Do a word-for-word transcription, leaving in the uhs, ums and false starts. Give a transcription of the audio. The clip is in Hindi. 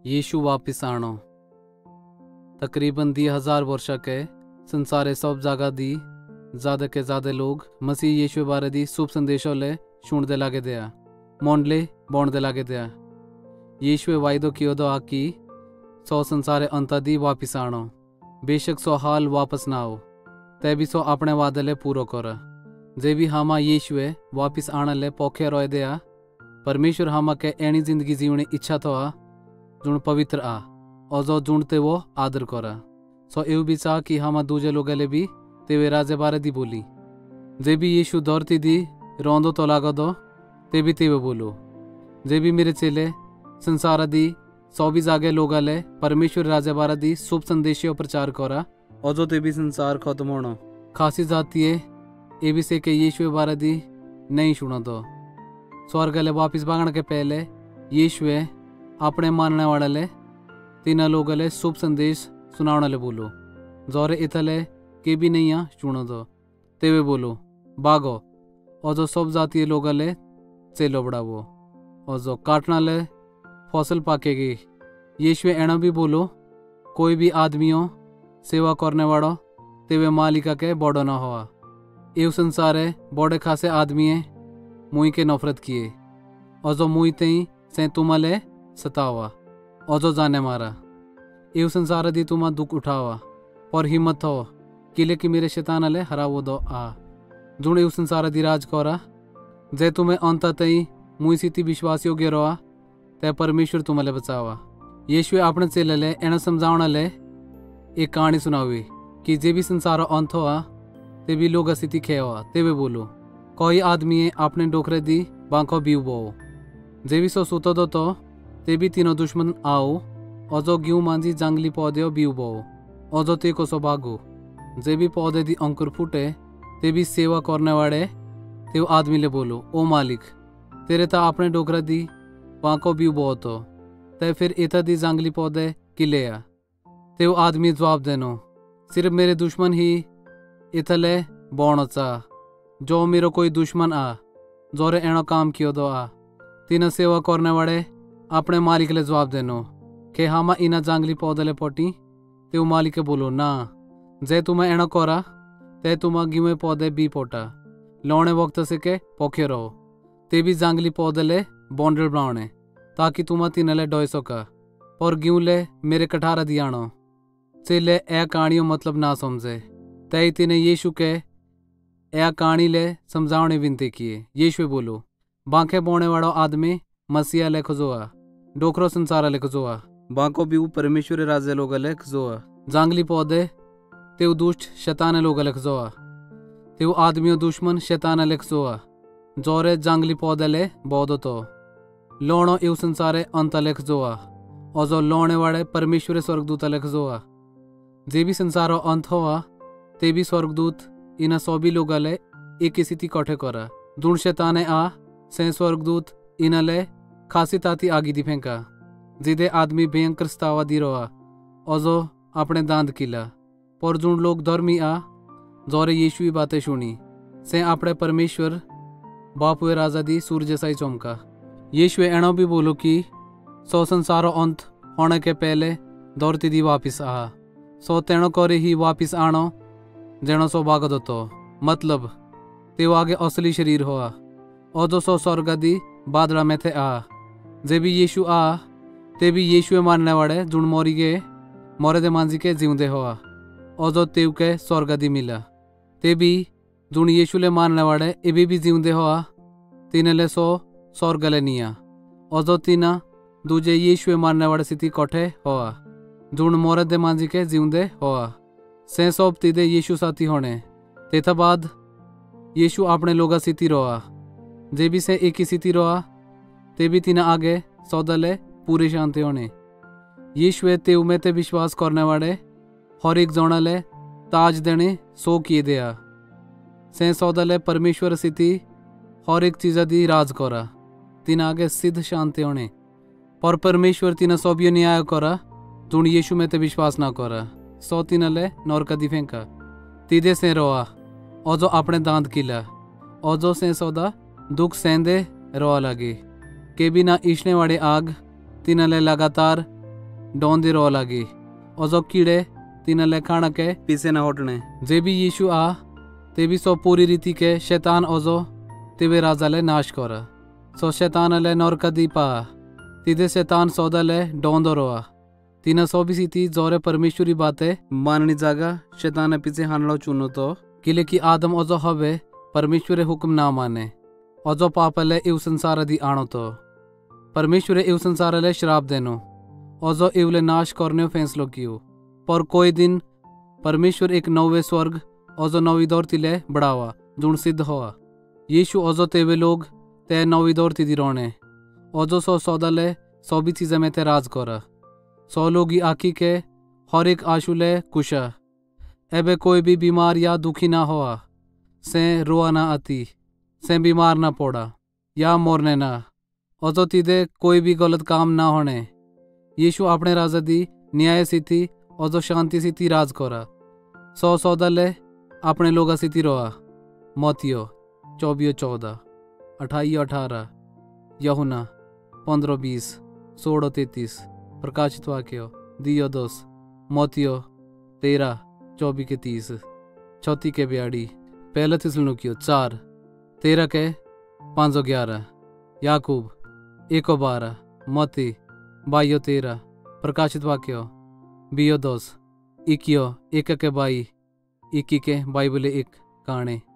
यीशु वापिस आणो। तकरीबन दी हजार वर्ष के संसारे सब जगह दी ज्यादा के ज्यादा लोग मसीह यीशु बारे दी शुभ संदेशों ले सुनते लागे दिया, मोंडले बोंडते लागे दिया। यीशु वायदो कियो दो आकी सौ संसारे अंत दी वापिस आणो। बेशक सौ हाल वापस ना आओ, ते भी सौ अपने वादे ले पूरो कर। जे भी हामा यीशुए वापिस आने ले पोखे रोए दिया, परमेश्वर हामा के एनी जिंदगी जीवनी इच्छा तो आ जुण पवित्र आ और जो जुणते वो आदर करा। सो एव भी चाह कि हामा दूजे लोगे ले भी तेवे राजे बारे दी बोली। जे भी यीशु दौरती दी रोंदो तो लागो दो ते भी तेवे बोलो। जे भी मेरे चेले संसार दी सौ भी जागे लोगा ले परमेश्वर राजे बारे दी शुभ संदेशियों प्रचार करा और जो ते भी संसार खत्म होना खासी जाती है ए भी से के यीशु बारे दी नहीं सुनो दो। स्वर्ग ले वापिस भागने के पहले यीशुए अपने मानने वाले ले तीन लोगों ले शुभ संदेश सुनाने ले बोलो। जोरे इतले के भी नहीं आ सुनो दो तेवे बोलो भागो और जो सब जातीय लोगों ले चेलो बढ़ावो और जो काटना ले फसल पाकेगी। यीशुए एना भी बोलो कोई भी आदमियों सेवा करने वालों तेवे मालिका के बड़ो ना हुआ। एव संसारे बड़े खासे आदमी मुई के नफरत किए और जो मुई तई से तुम्हारे सतावा और जो जाने मारा। एव संसार दी तुमा दुख उठावा पर हिम्मत हो किले कि मेरे शैतान ले हरावो दो आ जुण एव संसार दी राज करा। जे तुम्हें अंत तई मुई सीती विश्वास योग्य रहा ते परमेश्वर तुम्हारे बचावा। यीशुए अपने चेले ले एना समझावना ले एक कहानी सुनावी कि जे भी संसारो अंत हुआ ते भी लोग स्थिति खे हुआ तेवे बोलो कोई आदमी अपने डोकरे दी बांको बीव बो जे भी सो सुतो दो तो ते भी तीनों दुश्मन आओ और जो गेहूं मांझी जंगली पौधे बीव बो और जो ते को सो भागो। जे भी पौधे दी अंकुर फूटे ते भी सेवा करने वाले ते वो आदमी ले बोलो ओ मालिक तेरे ता अपने डोकरे दी बांको बीव बो तो ते फिर इता दी जंगली पौधे किले आ। ते वो आदमी जवाब देनो सिर्फ मेरे दुश्मन ही इतले बोणो चा जो मेरो कोई दुश्मन आ जोरे एनो काम कियो दो आ। तीन सेवा करने वाले अपने मालिक ले जवाब देनो के हामा इना जंगली पौधे ले पोटी ते वो मालिक बोलो ना जे तुम्हें एनो करा ते तुमा गिमे पौधे भी पोटा लौने वक्त से के पोखे रहो ते भी जंगली पौधे ले बॉन्डल बनाने ताकि तुमा तीन ले डोय सका और गिऊ ले मेरे कठारा दियानो चेले ए कहानियों मतलब ना समझे तय तीने यीशु के ए कहानी ले समझावने विनती किए। यीशु बोलो बांके बोने वाला आदमी मसीहा ले खजोआ डोकरो संसार ले खजोआ बांको भी परमेश्वर राजे लोग ले खजोआ जंगली पौधे ते दुष्ट शैतान लोग ले खजोआ ते आदमियों दुश्मन शैतान ले खजोआ जोरे जंगली पौधे ले बौदो तो लोणो इव संसारे अंत ले खजोआ और जो लोने वाले परमेश्वर स्वर्गदूत ले खजोआ। जे भी संसारो अंत हुआ ते भी स्वर्गदूत इना सभी लोग ले एक स्थिति कठे करा दुण शैताने आ से स्वर्गदूत इना ले खासी ताती आगी दी फेंका जिदे आदमी भयंकर स्तावा दी रहा और जो अपने दांत किला पर जुण लोग धर्मी आ जोरे यीशु बातें सुनी से अपने परमेश्वर बापुए राजा दी सूर्य साई चमका। यीशु एनो भी बोलो कि सौ संसारो अंत होने के पहले दौड़ती दी वापिस आ सो तेणो करे ही वापिस आनो जेणो सो भागो तो मतलब ते आगे असली शरीर हुआ और जो सौ स्वर्ग दी बादड़ा में थे आ। जे भी यीशु आ ते भी यीशु मानने वाले जुण मोरी गए मोरे दे मांझी के जीवदे हुआ और जो तेव के स्वर्ग दी मिला ते भी जुण यीशु ले मानने वाले एबी भी जीवदे हुआ तीन ले सो स्वर्ग ले निया और जो तीना दूजे यीशु मानने वाले स्थिति कठे हुआ जुण मोरे दे मांझी के जीवदे हुआ से सब तीदे यीशु साथी होने तेथा बाद यीशु अपने लोगा स्थिति रोआ जे भी से एक ही स्थिति रोआ ते भी तीना आगे सौदले पूरे शांति होने। यीशु ते उमे ते विश्वास करने वाले हर एक जोना ले ताज देने सो किए दिया से सौदले परमेश्वर स्थिति हर एक चीज दी राज करा तीन आगे सिद्ध शांति होने पर परमेश्वर तीना सबियो न्याय करा जुण यीशु में ते विश्वास ना करा सौ तीन ले नौरका दी फेंका तीदे से रोआ और जो अपने दांत किला और जो से सौदा दुख सेंदे रोआ लगे के बिना ईशने वाले आग तीन ले लगातार डोंदी रो लागी और जो कीड़े तीन ले खाना के पीछे न हटने। जे भी यीशु आ ते भी सो पूरी रीति के शैतान ओजो तिवे राजा ले नाश कर। सो शैतान ले नौरका दी पा तिदे शैतान सौदा ले डोंदो रोआ। तीना सौ भी सीती जोरे परमेश्वरी बातें माननी जागा शैतान पीछे हानलो चुनो तो किले की आदम ओजो हवे परमेश्वर हुक्म ना माने ओजो पापले इव संसार दी आणो तो परमेश्वर इव संसार ले श्राप देनो ओजो इवले नाश करने फैसलो कियो। पर कोई दिन परमेश्वर एक नवे स्वर्ग ओजो नवी दौरती ले बढ़ावा जुण सिद्ध हुआ। यीशु ओजो तेवे लोग ते नवी दौरती दी रोने ओजो सो सौदा ले सौ भी चीजें में ते राज करा। सौ लोगी आकी के हर एक आशु ले कुशा एबे कोई भी बीमार या दुखी ना हुआ से रोआ ना आती से बीमार ना पड़ा या मोरने ना ओजो तीदे कोई भी गलत काम ना होने। यीशु अपने राजा दी न्याय सीती ओजो शांति सीती राज करा। सौ सौदा ले अपने लोगा सीती रोआ। मोतियो चौबियो चौदह अठाइयो अठारह यहुना पंद्रह बीस सोलह तैतीस प्रकाशित वाक्य दियो दस मोतियो तेरह चौबीस के तीस चौथी के बयाड़ी पहले थिस्सलुनीकियों चार तेरह के पाँच सौ ग्यारह याकूब एको बारह मोती बाइयो तेरह प्रकाशित वाक्य बियो दस इक्यो एक के बाई इक्की के बाइबल एक काने।